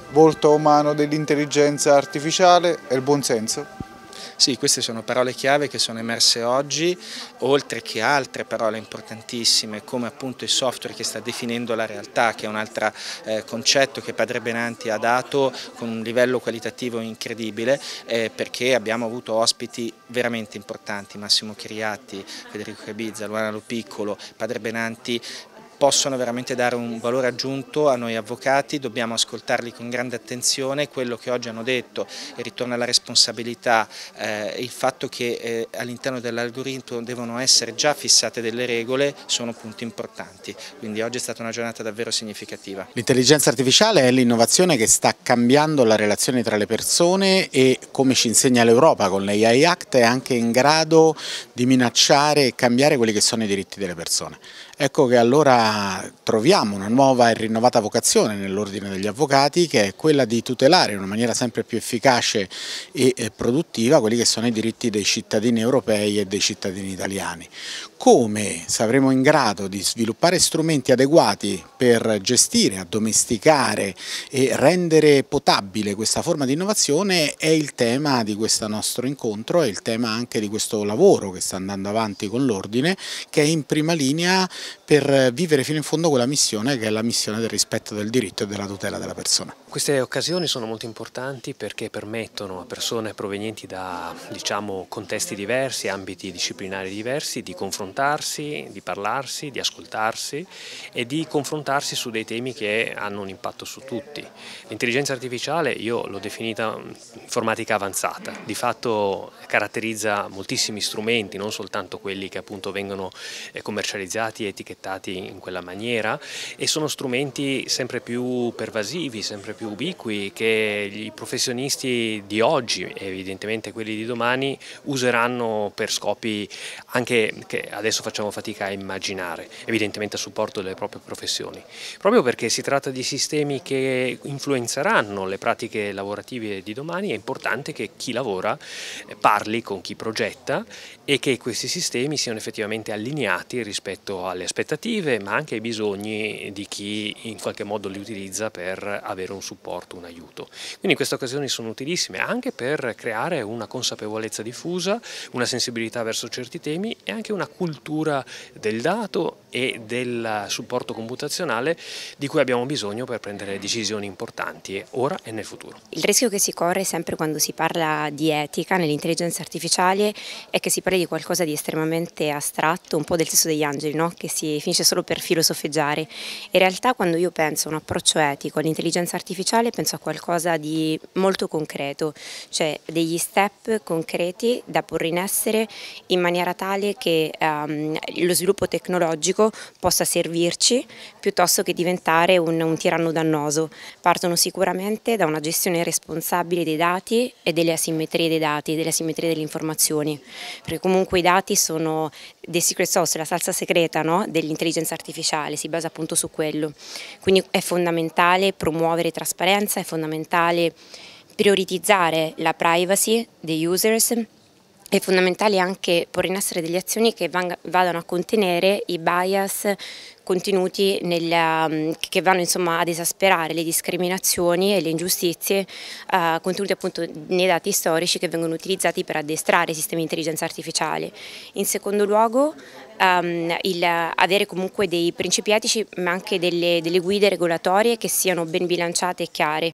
volto umano dell'intelligenza artificiale e il buonsenso. Sì, queste sono parole chiave che sono emerse oggi, oltre che altre parole importantissime come appunto il software che sta definendo la realtà, che è un altro concetto che Padre Benanti ha dato con un livello qualitativo incredibile, perché abbiamo avuto ospiti veramente importanti, Massimo Chiriatti, Federico Cabizza, Luana Lopiccolo, Padre Benanti. Possono veramente dare un valore aggiunto a noi avvocati, dobbiamo ascoltarli con grande attenzione, quello che oggi hanno detto, e ritorna alla responsabilità, il fatto che all'interno dell'algoritmo devono essere già fissate delle regole, sono punti importanti, quindi oggi è stata una giornata davvero significativa. L'intelligenza artificiale è l'innovazione che sta cambiando la relazione tra le persone e, come ci insegna l'Europa con l'AI Act, è anche in grado di minacciare e cambiare quelli che sono i diritti delle persone. Ecco che allora troviamo una nuova e rinnovata vocazione nell'ordine degli avvocati, che è quella di tutelare in una maniera sempre più efficace e produttiva quelli che sono i diritti dei cittadini europei e dei cittadini italiani. Come saremo in grado di sviluppare strumenti adeguati per gestire, addomesticare e rendere potabile questa forma di innovazione è il tema di questo nostro incontro, è il tema anche di questo lavoro che sta andando avanti con l'Ordine, che è in prima linea per vivere fino in fondo quella missione che è la missione del rispetto del diritto e della tutela della persona. Queste occasioni sono molto importanti perché permettono a persone provenienti da, contesti diversi, ambiti disciplinari diversi, di confrontarsi, di parlarsi, di ascoltarsi e di confrontarsi su dei temi che hanno un impatto su tutti. L'intelligenza artificiale io l'ho definita informatica avanzata, di fatto caratterizza moltissimi strumenti, non soltanto quelli che appunto vengono commercializzati e etichettati in quella maniera, e sono strumenti sempre più pervasivi, sempre più ubiqui, che i professionisti di oggi e evidentemente quelli di domani useranno per scopi anche che adesso facciamo fatica a immaginare, evidentemente a supporto delle proprie professioni. Proprio perché si tratta di sistemi che influenzeranno le pratiche lavorative di domani, è importante che chi lavora parli con chi progetta e che questi sistemi siano effettivamente allineati rispetto alle aspettative, ma anche ai bisogni di chi in qualche modo li utilizza per avere un supporto, un aiuto. Quindi queste occasioni sono utilissime anche per creare una consapevolezza diffusa, una sensibilità verso certi temi e anche una cultura del dato e del supporto computazionale di cui abbiamo bisogno per prendere decisioni importanti ora e nel futuro. Il rischio che si corre sempre quando si parla di etica nell'intelligenza artificiale è che si parli di qualcosa di estremamente astratto, un po' del sesso degli angeli, no? Che si finisce solo per filosofeggiare. In realtà quando io penso a un approccio etico all'intelligenza artificiale penso a qualcosa di molto concreto, cioè degli step concreti da porre in essere in maniera tale che lo sviluppo tecnologico possa servirci piuttosto che diventare un tiranno dannoso. Partono sicuramente da una gestione responsabile dei dati e delle asimmetrie dei dati, delle asimmetrie delle informazioni, perché comunque i dati sono the secret sauce, la salsa segreta, no? Dell'intelligenza artificiale, si basa appunto su quello. Quindi è fondamentale promuovere trasparenza, è fondamentale prioritizzare la privacy degli users. È fondamentale anche porre in essere delle azioni che vadano a contenere i bias contenuti che vanno insomma ad esasperare le discriminazioni e le ingiustizie contenute appunto nei dati storici che vengono utilizzati per addestrare i sistemi di intelligenza artificiale. In secondo luogo avere comunque dei principi etici ma anche delle guide regolatorie che siano ben bilanciate e chiare,